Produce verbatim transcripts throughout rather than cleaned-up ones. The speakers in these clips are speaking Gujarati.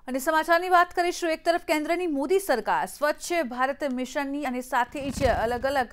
અને સમાચારની વાત કરીશું। એક તરફ કેન્દ્રની મોદી સરકાર સ્વચ્છ ભારત મિશનની અને સાથે જ અલગ અલગ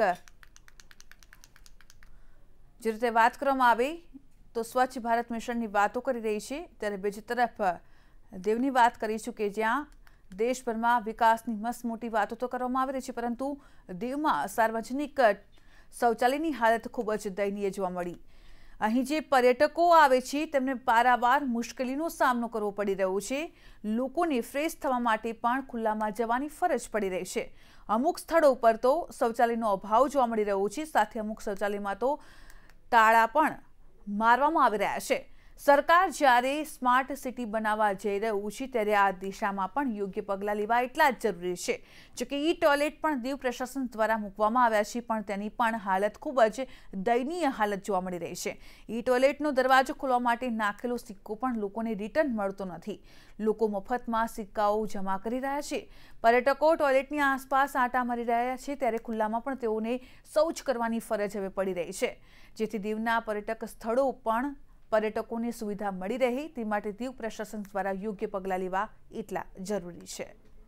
જે રીતે વાત કરવામાં આવે તો સ્વચ્છ ભારત મિશનની વાતો કરી રહી છે, ત્યારે બીજી તરફ દેવની વાત કરીશું કે જ્યાં દેશભરમાં વિકાસની મસ્ત મોટી વાતો તો કરવામાં આવી રહી છે, પરંતુ દીવમાં સાર્વજનિક શૌચાલયની હાલત ખૂબ જ દયનીય જોવા મળી। અહીં જે પર્યટકો આવે છે તેમને પારાવાર મુશ્કેલીનો સામનો કરવો પડી રહ્યો છે। લોકોને ફ્રેશ થવા માટે પણ ખુલ્લામાં જવાની ફરજ પડી રહી છે। અમુક સ્થળો ઉપર તો શૌચાલયનો અભાવ જોવા મળી રહ્યો છે, સાથે અમુક શૌચાલયમાં તો તાળા પણ મારવામાં આવી રહ્યા છે। સરકાર જ્યારે સ્માર્ટ સિટી બનાવવા જઈ રહ્યું છે ત્યારે આ દિશામાં પણ યોગ્ય પગલાં લેવા એટલા જ જરૂરી છે। જો કે ઈ ટોયલેટ પણ દીવ પ્રશાસન દ્વારા મૂકવામાં આવ્યા છે, પણ તેની પણ હાલત ખૂબ જ દયનીય હાલત જોવા મળી રહી છે। ઈ ટોયલેટનો દરવાજો ખોલવા માટે નાખેલો સિક્કો પણ લોકોને રિટર્ન મળતો નથી। લોકો મફતમાં સિક્કાઓ જમા કરી રહ્યા છે। પર્યટકો ટોયલેટની આસપાસ આંટા મારી રહ્યા છે, ત્યારે ખુલ્લામાં પણ તેઓને શૌચ કરવાની ફરજ હવે પડી રહી છે, જેથી દીવના પર્યટક સ્થળો પણ पर्यटकों ने सुविधा मળી રહે તે માટે દીવ પ્રશાસન દ્વારા યોગ્ય પગલાં લેવા એટલા જરૂરી છે।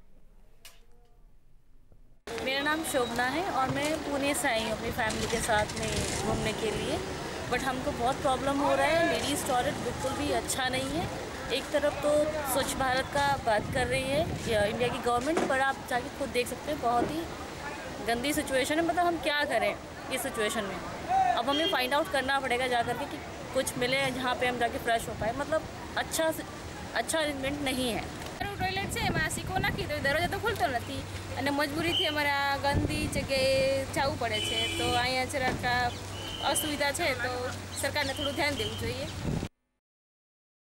मेरा नाम शोभना है और मैं पुणे से आई हूँ अपनी फैमिली के साथ में घूमने के लिए, बट हमको बहुत प्रॉब्लम हो रहा है। लेडीज़ टॉयलेट बिल्कुल भी अच्छा नहीं है। एक तरफ तो स्वच्छ भारत का बात कर रही है या इंडिया की गवर्नमेंट, पर आप जाके खुद देख सकते हैं बहुत ही गंदी सिचुएशन है। मतलब हम क्या करें इस सिचुएशन में? अब हमें फाइंड आउट करना पड़ेगा जा करके कि कुछ मिले जहाँ पे हम जाके फ्रेश हो पाए। मतलब अच्छा अच्छा अरेंजमेंट नहीं है। टॉयलेट છે એમાં સિક્કો નાખી તો દરવાજો તો ખુલતો નથી અને મજબૂરીથી અમારે આ ગંદી જગ્યાએ જવું પડે છે, તો અહીંયા જરાક અસુવિધા છે, તો સરકારને થોડું ધ્યાન દેવું જોઈએ।